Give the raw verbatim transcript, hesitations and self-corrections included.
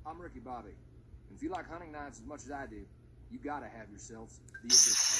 I'm Ricky Bobby. And if you like hunting knives as much as I do, you gotta have yourselves the edition.